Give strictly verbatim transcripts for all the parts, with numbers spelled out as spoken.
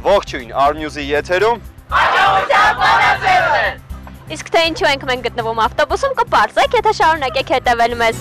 Ողջույն, Arnews-ի եթերում Հաջողության բանաձևն է։ Իսկ թե ինչու ենք մենք գտնվում ավտոբուսում, կպարզեք, եթե շարունակեք հետևել մեզ։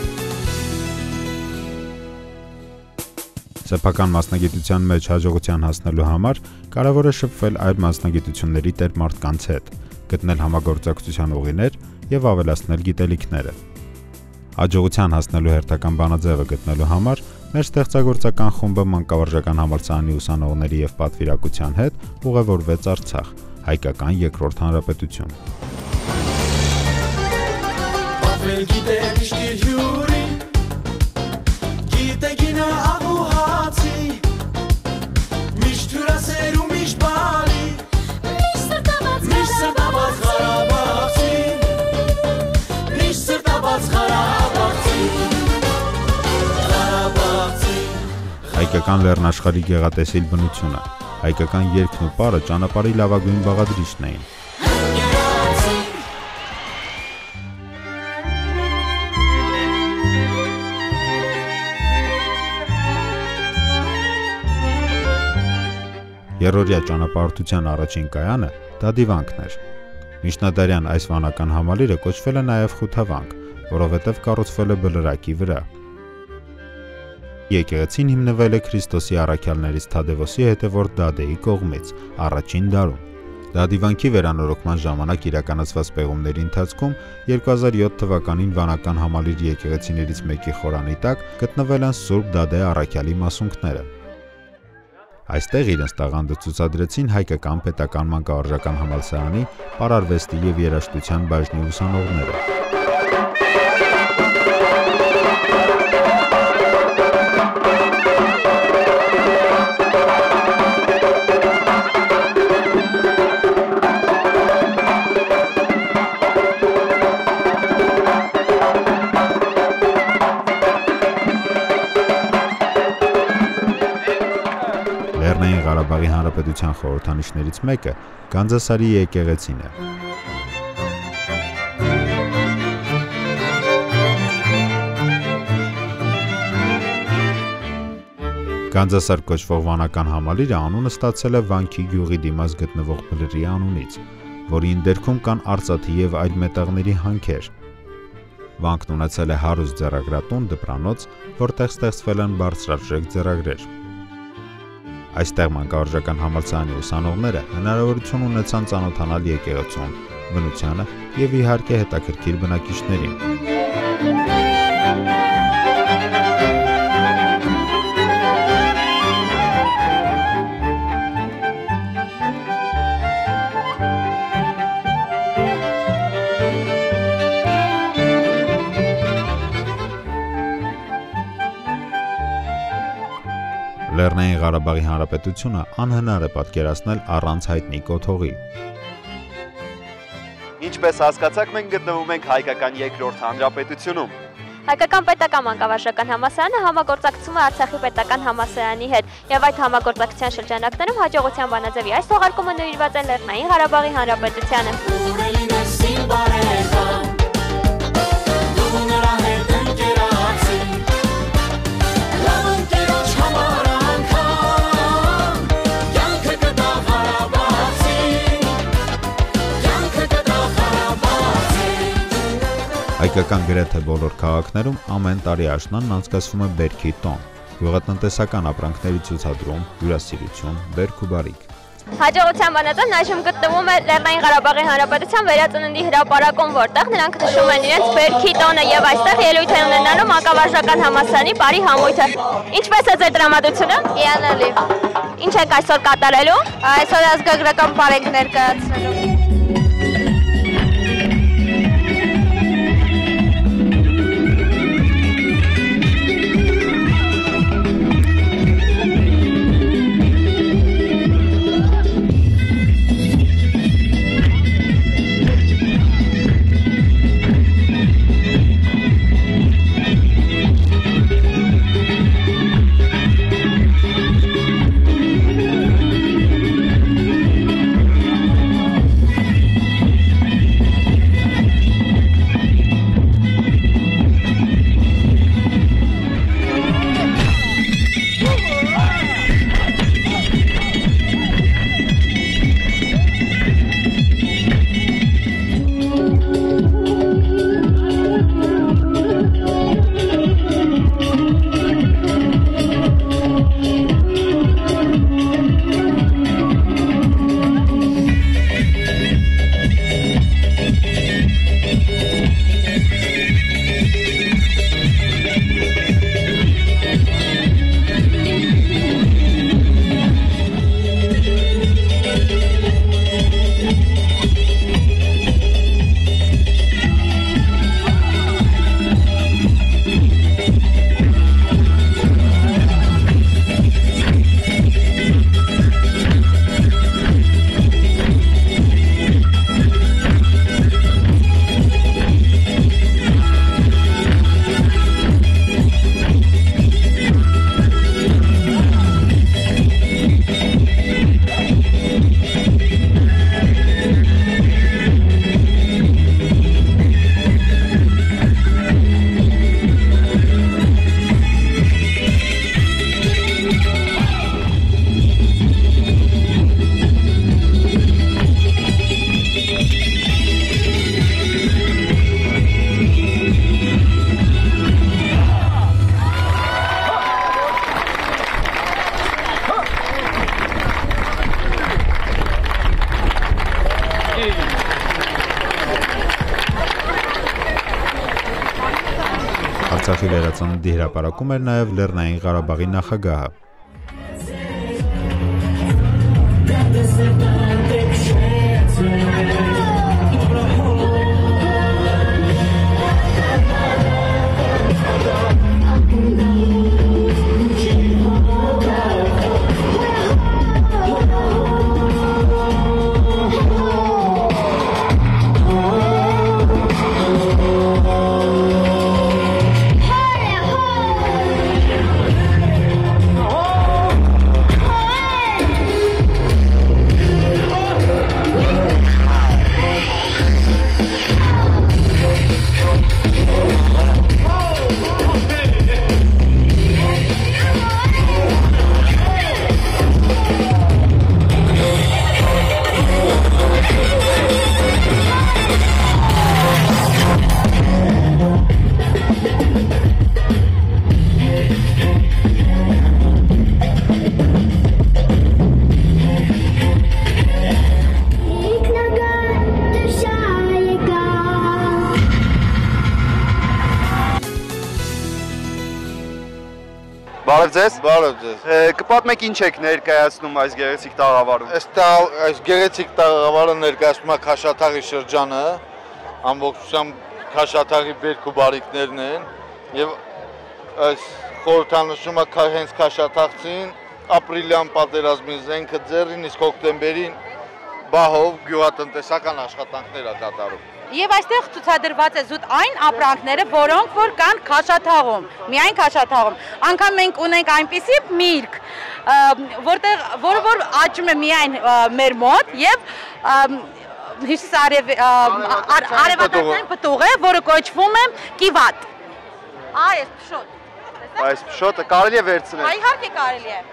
Սեփական մասնագիտության մեջ հաջողության հասնելու համար կարևոր է շփվել այլ մասնագիտությունների տեր մարդկանց հետ, գտնել համագործակցության ուղիներ եւ ավելացնել գիտելիքները։ Հաջողության հասնելու հերթական բանաձևը գտնելու համար մեր ստեղծագործական խումբը մանկավարժական համալսարանի ուսանողների եւ պատվիրակության հետ ուղևորվեց Արցախ, Հայկական Երկրորդ Հանրապետություն։ Հայկական լեռնաշխարհի գեղատեսիլ բնությունը, հայկական երգն ու պարը ճանապարհի լավագույն բաղադրիչն էին։ Երրորդյա ճանապարհորդության առաջին կայանը դադիվանքն էր։ Միջնադարյան այս վանական համալիրը կոչվել է նաև Խութավանք, որովհետև կառուցվել է բլրակի վրա։ Եկեղեցին հիմնվել է Քրիստոսի առաքյալներից Թադևոսի հետևորդ Դադեի կողմից առաջին դարում։ Դադիվանքի վերանորոգման ժամանակ իրականացված պեղումների ընթացքում երկու հազար յոթ թվականին վանական համալիր եկեղեցիներից մեկի խորանի տակ գտնվել են Սուրբ Դադե առաքյալի մասունքները։ Այստեղ իրենց տաղանդը ցուցադրեցին Հայկական պետական մանկավարժական համալսարանի պարարվեստի եւ երաժշտության բաժնի ուսանողները։ Լեռնային Ղարաբաղի Հանրապետության խորհրդանիշներից մեկը Գանձասարի եկեղեցին է։ Գանձասար կոչվող վանական համալիրը անունը ստացել է Վանքի գյուղի դիմաց գտնվող բլրի անունից, որի ընդերքում կան արծաթի եւ այլ մետաղների հանքեր։ Վանքն ունեցել է հարուստ ձեռագրատուն, դպրանոց, որտեղ ստեղծվել են բարձրարժեք ձեռագրեր։ Այստեղ մանկավարժական համալսարանի ուսանողները հնարավորություն ունեցան ծանոթանալ եկեղեցուն, բնությանը եւ իհարկե հետաքրքիր բնակիչներին։ Լեռնային Ղարաբաղի Հանրապետությունը անհնար է պատկերացնել առանց հայտնի կոթողի։ Ինչպես հասկացաք, մենք գտնվում ենք Հայկական Երկրորդ Հանրապետությունում։ Հայկական պետական մանկավարժական համալսարանը համագործակցում է Արցախի պետական համալսարանի հետ եւ այդ համագործակցության շրջանակներում հաջողության բանաձևի այս թողարկումը նվիրված է Լեռնային Ղարաբաղի Հանրապետությանը։ Հայկական գրեթե բոլոր քաղաքներում ամեն տարի աշնանն անցկացվում է բերքի տոն, գյուղատնտեսական ապրանքների ցուցադրում, հյուրասիրություն, բերք ու բարիք։ Հաջողության բանաձևն այժմ գտնվում է Լեռնային Ղարաբաղի Հանրապետության վերածննդի հրապարակում, որտեղ նրանք նշում են իրենց բերքի տոնը եւ այստեղ ելույթ են ունենալու մանկավարժական համալսարանի բարի համույթը։ Ինչպես է ձեր տրամադրությունը։ Հիանալի։ Ինչ եք այսօր կատարելու։ Այսօր ազգագրական բարեք ներկայացնելու։ Արցախի վերածննդի հրապարակում էր նաև Լեռնային Ղարաբաղի նախագահը։ Բարև ձեզ։ Բարև ձեզ։ Կպատմեք ինչ եք ներկայացնում այս գեղեցիկ տաղավարում։ Այս այս գեղեցիկ տաղավարը ներկայացնում է Քաշաթաղի շրջանը, ամբողջությամբ Քաշաթաղի բերք ու բարիկներն են եւ այս խորհրդանշումը հենց Քաշաթաղցին ապրիլյան պատերազմի զենքը ձեռին, իսկ հոկտեմբերին բահով գյուղատնտեսական աշխատանքներ է կատարում։ Եվ այստեղ ցուցադրված է զուտ այն ապրանքները, որոնք որ կան Քաշաթաղում, միայն Քաշաթաղում։ Անկամ մենք ունենք այնպիսի միրգ, որտեղ որը որ աճում է միայն մեր մոտ եւ արևադարձային պտուղ է, որը կոչվում է կիվատ։ Այս փշոտ։ Այս փշոտը կարելի է վերցնել։ Իհարկե կարելի է։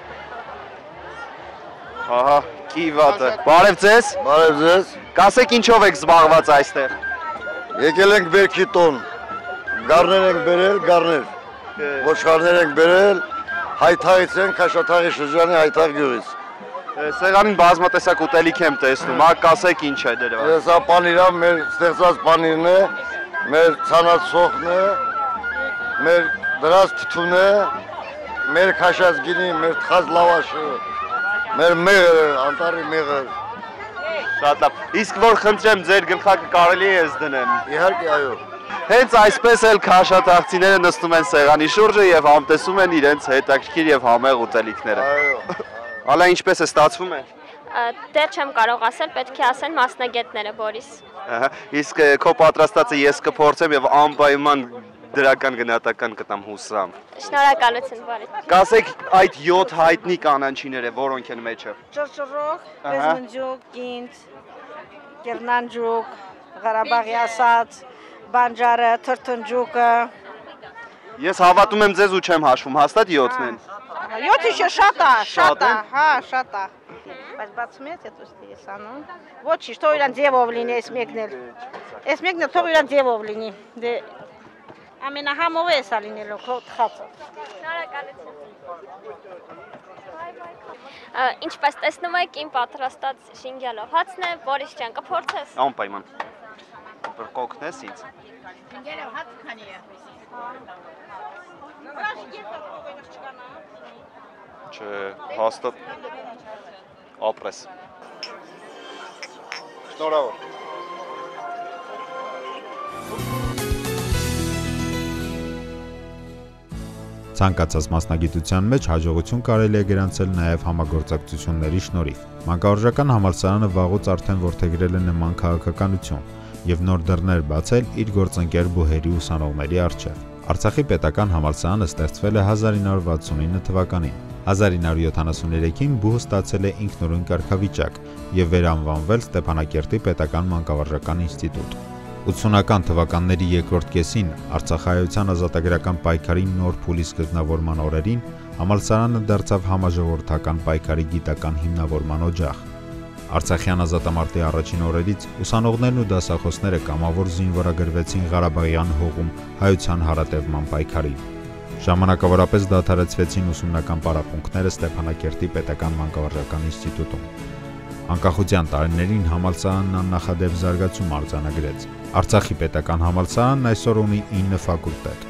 Ահա, կիվատը։ Բարև ձեզ։ Բարև ձեզ։ Կասեք ինչով եք զբաղված այստեղ։ Եկել ենք բերքի տոն։ Գառներ ենք բերել, գառներ։ Ոչխարներ ենք բերել, Հայթաղից են, Քաշաթաղի շրջանի Հայթաղ գյուղից։ Սեղանին բազմատեսակ ուտելիք եմ տեսնում, հա, կասեք ինչ է դրված։ Սա պանիրը մեր ստեղծած պանիրն է, մեր ցանած սոխն է, մեր դրած թթուն է, մեր քաշած գինի, մեր թխած լավաշը, մեր մեղրը, անտառի մեղր։ Շատ լավ։ Իսկ որ խնդրեմ ձեր գլխակը կարելի է ես դնեմ։ Իհարկե, այո։ Հենց այսպես էլ քաշաթաղցիները նստում են սեղանի շուրջը եւ համտեսում են իրենց հետաքրքիր եւ համեղ ուտելիքները։ Այո։ Ալա ինչպես է ստացվում է։ Դեռ չեմ կարող ասել, պետք է ասեն մասնագետները, Բորիս։ Ահա, իսկ քո պատրաստածը ես կփորձեմ եւ անպայման դրական գնահատական կտամ հուսամ։ Շնորհակալություն, Բորիս։ Կասեք այդ յոթ հայտնի կանանչիները որոնք են մեջը։ Ճռճռող, Պեզմնջուկ, Կինտ, Կերնանջուկ, Ղարաբաղի ասած, Բանջարը, Թրթնջուկը։ Ես հավատում եմ ձեզ ու չեմ հաշվում, հաստատ յոթն են։ յոթը շատ է, շատ է, են։ հա, շատ է։ Բայց բացում ես, ես ուստի ես անում։ Ոչինչ, թող իրան ձևով լինի այս մեկն էլ։ Այս մեկն էլ թող իրան ձևով լինի։ Դե ամենահամով է սա լինելու քո թխածը։ Շնորհակալություն։ Ինչպես տեսնում եք, իմ պատրաստած շինգյալով հացն է, Բորիս ջան, կփորձես։ Անպայման։ Բրկոքնես ինձ։ Շինգյալով հաց քանի է։ Չէ, հաստատ ապրես։ Շնորհավոր։ Ցանկացած մասնագիտության մեջ հաջողություն կարելի է գրանցել նաև համագործակցությունների շնորհիվ։ Մանկավարժական համալսարանը վաղուց արդեն որդեգրել է նման քաղաքականություն եւ նոր դռներ բացել իր գործընկեր բուհերի ուսանողների առջև։ Արցախի պետական համալսարանը ստեղծվել է հազար ինը հարյուր վաթսունինը թվականին։ հազար ինը հարյուր յոթանասուններեքին բուհը ստացել է ինքնուրույն կարգավիճակ եւ վերանվանվել Ստեփանակերտի պետական մանկավարժական ինստիտուտ։ ութսունական թվականների երկրորդ կեսին Արցախայության ազատագրական պայքարի նոր փուլի սկզբնավորման օրերին համալսարանը դարձավ համաժողովրդական պայքարի գիտական հիմնավորման օջախ։ Արցախյան ազատամարտի առաջին օրերից ուսանողներն ու դասախոսները կամավոր զինվորագրվեցին Ղարաբաղյան հողում հայության հարատևման պայքարին։ Ժամանակավորապես դադարեցվեցին ուսումնական պարապմունքները Ստեփանակերտի պետական մանկավարժական ինստիտուտում։ Անկախության տարիներին համալսարանն աննախադեպ զարգացում արձանագրեց։ Արցախի պետական համալսարանն այսօր ունի ինը ֆակուլտետ։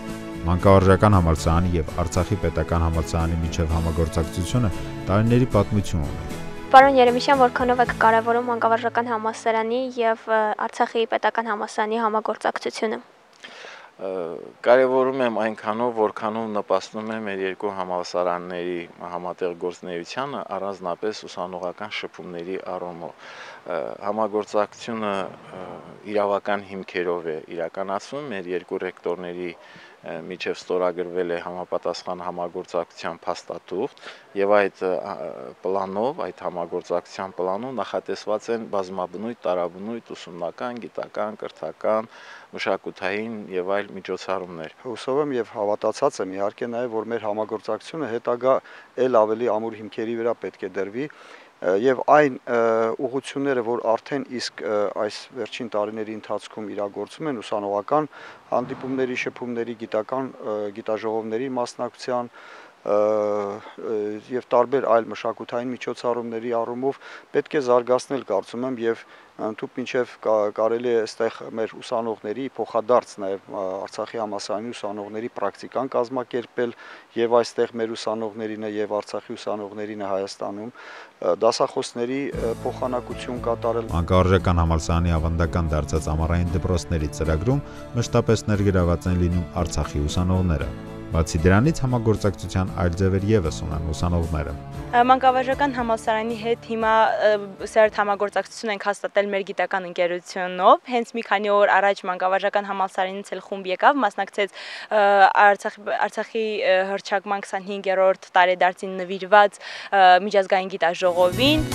Մանկավարժական համալսարանի եւ Արցախի պետական համալսարանի միջև համագործակցությունը տարիների պատմություն ունի։ Պարոն Երեմիշյան, որքանով եք կարևորում մանկավարժական համալսարանի եւ Արցախի պետական համալսարանի համագործակցությունը։ Կարևորում եմ այնքանով, որքանով նպաստում է մեր երկու համալսարանների համատեղ գործունեությանը, առանձնապես ուսանողական շփումների առումով։ Համագործակցությունը իրավական հիմքերով է իրականացվում, մեր երկու ռեկտորների միջև ստորագրվել է համապատասխան համագործակցության փաստաթուղթ եւ այդ պլանով, այդ համագործակցության պլանով նախատեսված են բազմաբնույթ, տարաբնույթ ուսումնական, գիտական, կրթական, մշակութային եւ այլ միջոցառումներ։ Հուսով եմ եւ հավատացած եմ իհարկե նաեւ, որ մեր համագործակցությունը հետագա ել ավելի ամուր հիմքերի վրա պետք է դրվի եւ այն ուղղությունները, որ արդեն իսկ այս վերջին տարիների ընթացքում իրագործում են ուսանողական հանդիպումների, շփումների, գիտական գիտաժողովների մասնակցության եւ տարբեր այլ մշակութային միջոցառումների առումով պետք է զարգացնել, կարծում եմ, եւ ընդհանուր մինչև կարելի է այստեղ մեր ուսանողների փոխադարձ նաեւ Արցախի համալսարանի ուսանողների պրակտիկան կազմակերպել եւ այստեղ մեր ուսանողներինը եւ Արցախի ուսանողներինը Հայաստանում դասախոսների փոխանակություն կատարել։ Մանկավարժական համալսարանի ավանդական դարձած ամառային դպրոցների ծրագրում մշտապես ներգրաված են լինում Արցախի ուսանողները։ Բացի դրանից համագործակցության այլ ձևեր ևս ունեն ուսանողները։ Մանկավարժական համալսարանի հետ հիմա սերտ համագործակցություն ենք հաստատել մեր գիտական ընկերությունով։ Հենց մի քանի օր առաջ մանկավարժական համալսարանից էլ խումբ եկավ, մասնակցեց Արցախի Արցախի հռչակման քսանհինգերորդ տարեդարձին նվիրված միջազգային գիտաժողովին։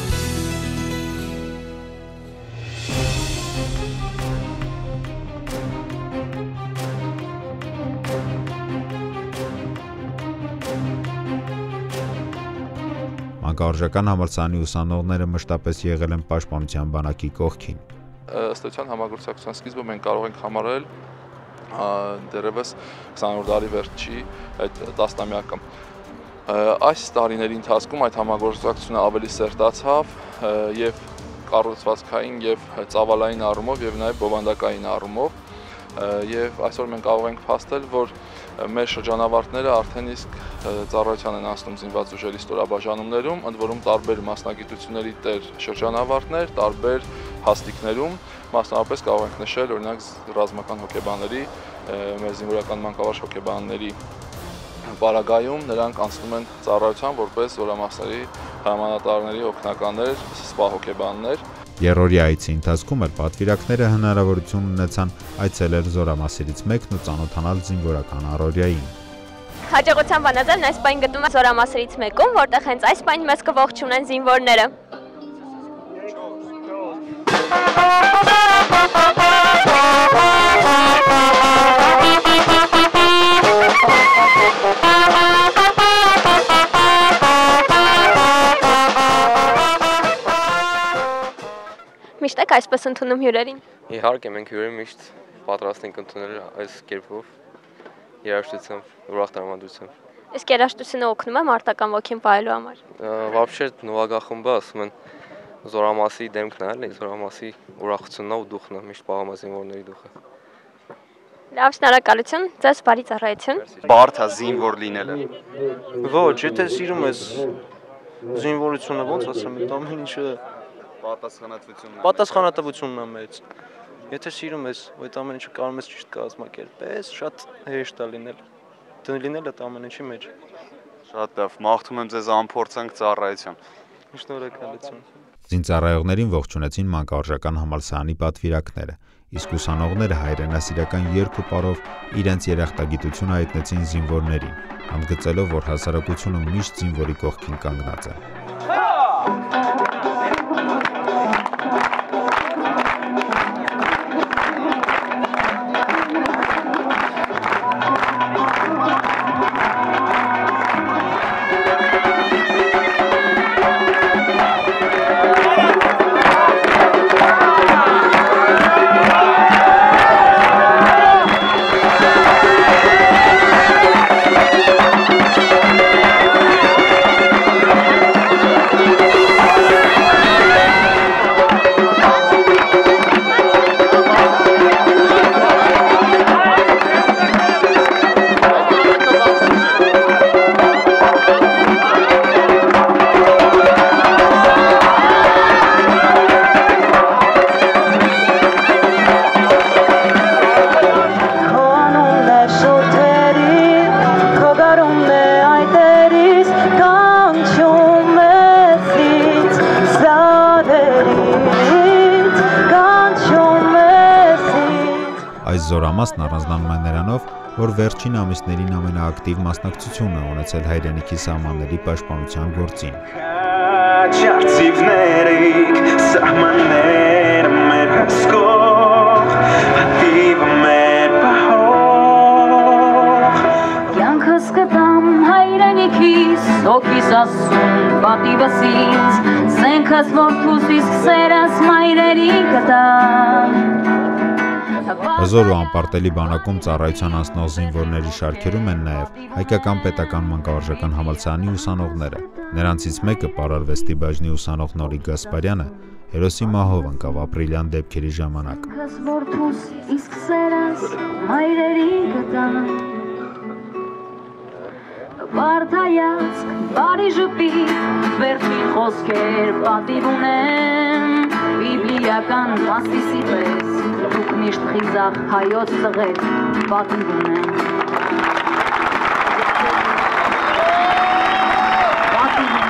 Մանկավարժական համալսարանի ուսանողները մշտապես եղել են պաշտպանության բանակի կողքին։ Ըստ էության համագործակցության սկիզբը մենք կարող ենք համարել դեռևս քսանորդ դարի վերջի այդ տասնամյակը։ Այս տարիների ընթացքում այդ համագործակցությունը ավելի սերտացավ եւ կառուցվածքային եւ ծավալային առումով եւ նաեւ բովանդակային առումով եւ այսօր մենք կարող ենք փաստել, որ մեր շրջանավարտները արդեն իսկ ծառայության են անցնում զինված ուժերի ստորաբաժանումներում, ընդ որում տարբեր մասնագիտությունների տեր շրջանավարտներ, տարբեր հաստիկներում, մասնավորապես կարող ենք նշել օրինակ ռազմական հոգեբանների, մեր զինվորական մանկավարժ հոգեբանների պարագայում նրանք անցնում են ծառայության որպես զորամասերի հրամանատարների օգնականներ, սպա հոգեբաններ։ Երրորդի այցի ընթացքում էլ պատվիրակները հնարավորություն ունեցան այցելել զորամասերից մեկն ու ծանոթանալ զինվորական առօրյային։ Հաջողության բանաձև այս պայն գտնում է զորամասերից մեկում, որտեղ հենց այս պայն մեզ կողջունեն զինվորները։ Միշտ եք այսպես ընդունում հյուրերին։ Իհարկե, մենք հյուրերը միշտ պատրաստ ենք ընդունել այս կերպով, երաժշտությամբ, ուրախ տրամադրությամբ։ Իսկ երաժշտությունը օգնում է մարտական ոգին պահելու համար։ Вообще նվագախումբը ասում են զորամասի դեմքն է, զորամասի ուրախությունն ու դուխն է, միշտ պահում է զինվորների դուխը։ Լավ, շնորհակալություն, ձեզ բարի ծառայություն։ Բարդ է զինվոր լինելը։ Ոչ, եթե սիրում ես զինվորությունը, ոնց ասեմ, այդ ամեն ինչը Պատասխանատվությունն է։ Պատասխանատվությունն է մեծ։ Եթե սիրում ես, այդ ամեն ինչը կարող ես ճիշտ կազմակերպես, շատ հեշտ է լինել։ Դու լինել այդ ամեն ինչի մեջ։ Շատ լավ, մաղթում եմ ձեզ անփորձանք ծառայություն։ Շնորհակալություն։ Զինծառայողներին ողջունեցին մանկավարժական համալսարանի պատվիրակները, իսկ ուսանողները հայրենասիրական երգ ու պարով իրենց երախտագիտությունը հայտնեցին զինվորներին, ընդգծելով, որ հասարակությունը միշտ զինվորի կողքին կանգնած է։ Մեծամասն առանձնանում է նրանով, որ վերջին ամիսներին ամենաակտիվ մասնակցությունը ունեցել հայրենիքի սահմանների պաշտպանության գործին։ Յանքս կտամ հայրենիքիս, հոգիս ասում պատիվս ինձ, զենքս որդուս իսկ սերս մայրերի կտամ։ Հզոր ու անպարտելի բանակում ծառայության անցնող զինվորների շարքերում են նաև հայկական պետական մանկավարժական համալսարանի ուսանողները։ Նրանցից մեկը պարարվեստի բաժնի ուսանող Նորիկ Գասպարյանը հերոսի մահով ընկավ ապրիլյան դեպքերի ժամանակ։ Վարդայացք, բարի ժպիտ, վերջի խոսքեր պատիվ ունեմ, բիբլիական մասիսի պես, դուք միշտ խիզախ հայոց տղեր պատիվ ունեմ։ Պատիվ ունեմ։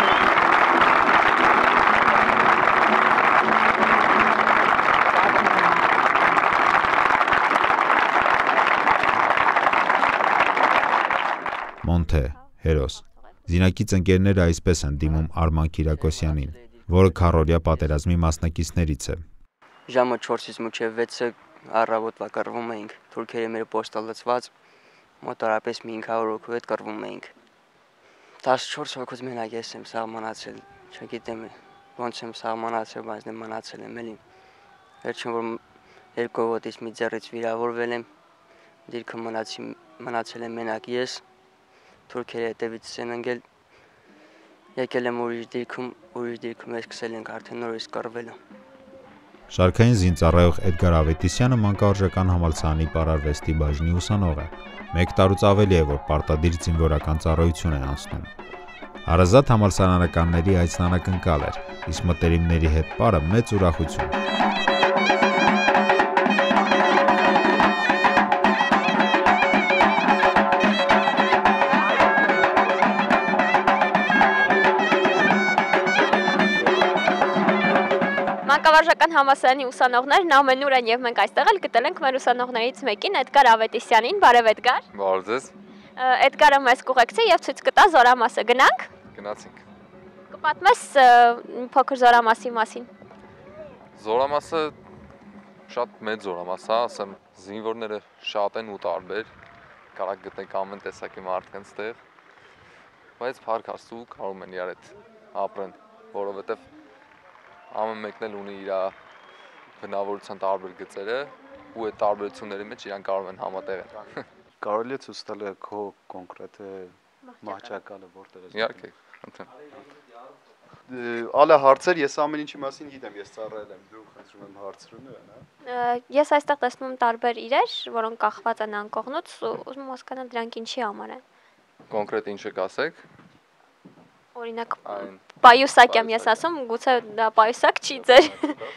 Մոնթե, հերոս։ Զինակից ընկերները այսպես են դիմում Արման Կիրակոսյանին, որը քառօրյա պատերազմի մասնակիցներից է։ Ժամը չորսից մինչև վեցը առավոտվա կռվում էինք, թուրքերը մեր պոստալացված, մոտարապես մի հինգ հարյուր հոգու հետ կռվում էինք։ տասնչորս հոգուց մենակ ես եմ սահմանացել, չգիտեմ ոնց եմ սահմանացել, բայց դեմ մնացել եմ էլի։ Վերջին որ երկու ոտից մի ձեռից վիրավորվել եմ, դիրքը մնացի մնացել եմ մենակ ես, թուրքերը հետևից են ընկել, եկել եմ ուրիշ դիրքում, ուրիշ դիրքում ես սկսել ենք արդեն նորից կռվելը։ Շարքային զինծառայող Էդգար Ավետիսյանը մանկավարժական համալսարանի պարարվեստի բաժնի ուսանող է։ Մեկ տարուց ավելի է, որ պարտադիր զինվորական ծառայություն է անցնում։ Հարազատ համալսարանականների այցն անակնկալ էր, իսկ մտերիմների հետ պարը մեծ ուրախություն։ Մանկավարժական համալսարանի ուսանողներն ամենուր են եւ մենք այստեղ էլ գտել ենք մեր ուսանողներից մեկին Էդգար Ավետիսյանին, բարև Էդգար։ Բարև ձեզ։ Էդգարը մեզ կուղեկցի եւ ցույց կտա զորամասը, գնանք։ Գնացինք։ Կպատմես փոքր զորամասի մասին։ Զորամասը շատ մեծ զորամաս է, ասեմ, զինվորները շատ են ու տարբեր, կարող գտնեք ամեն տեսակի մարդկանց տեղ, բայց փառք Աստծո կարող են իրար հետ ապրեն, որովհետեւ ամեն մեկն էլ ունի իր բնավորության տարբեր գծերը ու այդ տարբերությունների մեջ իրան կարող են համատեղել։ Կարելի է ցույց տալ քո կոնկրետ մահճակալը որտեղ է։ Իհարկե, խնդրեմ։ Ալը հարցեր, ես ամեն ինչի մասին գիտեմ, ես ծառայել եմ, դու խնդրում եմ հարցրու հա։ Ես այստեղ տեսնում եմ տարբեր իրեր, որոնք կախված են անկողնուց, ուզում եմ հասկանալ դրանք ինչի համար են։ Կոնկրետ ինչը կասեք։ Օրինակ պայուսակ եմ ես ասում, գուցե դա պայուսակ չի ձեր։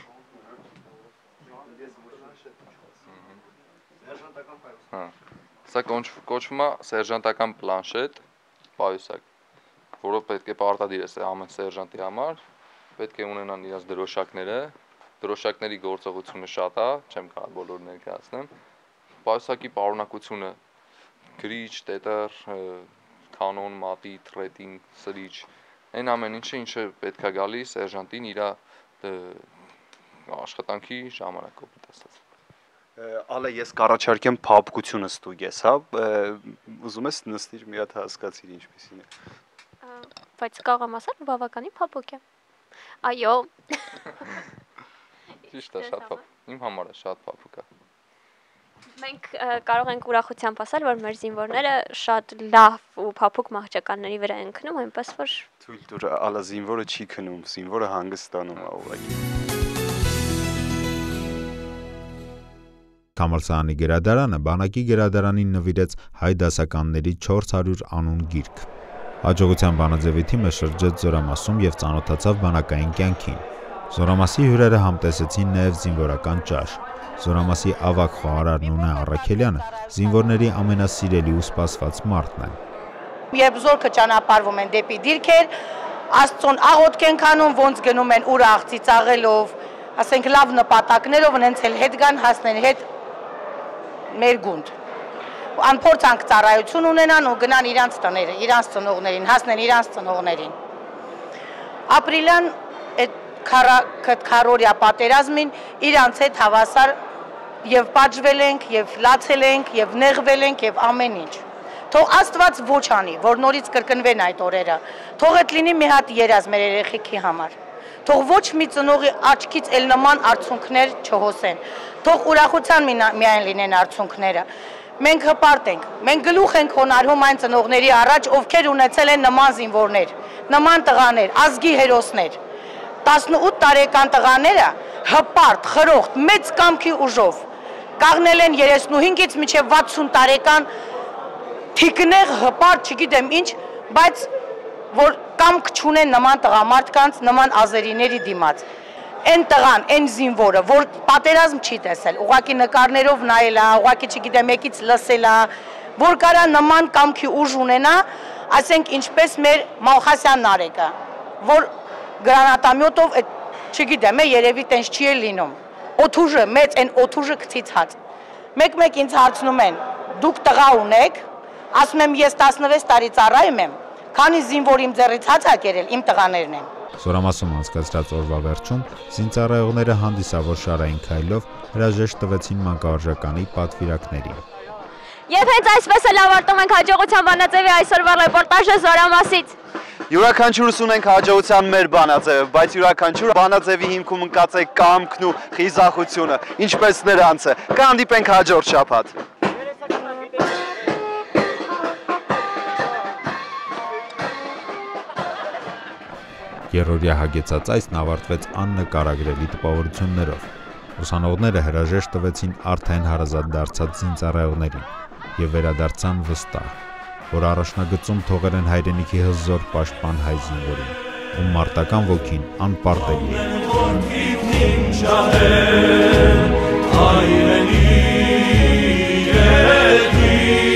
Սա կոչվում է սերժանտական պլանշետ, պայուսակ, որով պետք է պարտադիր է ամեն սերժանտի համար, պետք է ունենան իրաց դրոշակները, դրոշակների գործողությունը շատ է, չեմ կարող բոլոր ներկայացնեմ, պայուսակի պարունակությունը գրիչ, տետր, կանոն, մատի, տրետին, սրիչ, այն ամեն ինչը, ինչը պետք է գալի սերժանտին իր աշխատանքի ժամանակով դասած։ Ալը ես կառաջարկեմ փափկությունը ստուգես, հա, ուզում ես նստիր մի հատ հասկացիր ինչպիսին է։ Բայց կարող եմ ասել, բավականին փափուկ է։ Այո։ Ճիշտ է, շատ փափուկ, իմ համար է շատ փափուկ է։ Մենք կարող ենք ուրախությամբ ասել, որ մեր զինվորները շատ լավ ու փափուկ մահճականների վրա են քնում, այնպես որ Թույլ տուր, ալա զինվորը չի քնում, զինվորը հանգստանում է ուղղակի։ Համալսարանի գրադարանը բանակի գրադարանին նվիրեց հայ դասականների չորս հարյուր անուն գիրք։ Հաջողության բանաձևի թիմը շրջեց Զորամասում եւ ծանոթացավ բանակային կյանքին։ Զորամասի հյուրերը համտեսեցին նաեւ զինվորական ճաշ։ Զորամասի ավագ խոհարար Նունե Առաքելյանը զինվորների ամենասիրելի ու սպասված մարդն է։ Երբ զորքը ճանապարհվում են դեպի դիրքեր, Աստծուն աղոթք են քանում, ոնց գնում են ուրախ ծիծաղելով, ասենք լավ նպատակներով, նենց էլ հետ գան հասնեն հետ մեր գունդ։ Անփորձանք ծառայություն ունենան ու գնան իրանց տները, իրանց ծնողներին, հասնեն իրանց ծնողներին։ Ապրիլյան այդ քարորյա պատերազմին իրանց հետ հավասար եւ պատժվել ենք, եւ լացել ենք, եւ նեղվել ենք, եւ ամեն ինչ։ Թող Աստված ոչ անի, որ նորից կրկնվեն այդ օրերը։ Թող այդ լինի մի հատ երազ մեր երեխեքի համար։ Թող ոչ մի ծնողի աչքից էլ նման արցունքներ չհոսեն։ Թող ուրախության միայն լինեն արցունքները։ Մենք հպարտ ենք, մենք գլուխ ենք հոնարհում այն ծնողների առաջ, ովքեր ունեցել են նման զինվորներ, նման տղաներ, ազգի հերոսներ։ տասնութ տարեկան տղաները հպարտ, խրոխտ, մեծ կամքի ուժով կաղնել են երեսնուհինգից մինչև վաթսուն տարեկան թիկնեղ հպարտ, չգիտեմ ինչ, բայց որ կամք չունեն նման տղամարդկանց, նման ազերիների դիմաց։ Այն տղան, այն զինվորը, որ պատերազմ չի տեսել, ուղղակի նկարներով նայել է, ուղղակի չգիտեմ մեկից լսել է, որ կարա նման կամքի ուժ ունենա, ասենք ինչպես մեր Մալխասյան Նարեկը, որ գրանատամյոտով, չգիտեմ, երևի տենց չի էլ լինում։ Օթուժը, մեծ այն օթուժը կցիցած։ Մեկ-մեկ ինձ հարցնում են, դուք տղա ունեք, ասում եմ ես տասնվեց տարի ծառայում եմ, քանի զինվոր իմ ձեռից հաց ա կերել, իմ տղաներն են։ Զորամասում անցկացրած օրվա վերջում զինծառայողները հանդիսավոր շարային քայլով հրաժեշտ տվեցին մանկավարժականի պատվիրակներին։ Եվ հենց այսպես էլ ավարտում ենք հաջողության բանաձևի այսօրվա ռեպորտաժը Զորամասից։ Յուրաքանչյուրս ունենք հաջողության մեր բանաձևը, բայց յուրաքանչյուր բանաձևի հիմքում ընկած է կամքն ու խիզախությունը, ինչպես նրանց է։ Կհանդիպենք հաջորդ շաբաթ։ Երրորդյա հագեցած այսն ավարտվեց աննկարագրելի տպավորություններով։ Ուսանողները հրաժեշտ տվեցին արդեն հարազատ դարձած զինծառայողներին եւ վերադարձան վստահ, որ առաջնագծում թողել են հայրենիքի հզոր պաշտպան հայ զինվորին, ում մարտական ոգին անպարտելի է։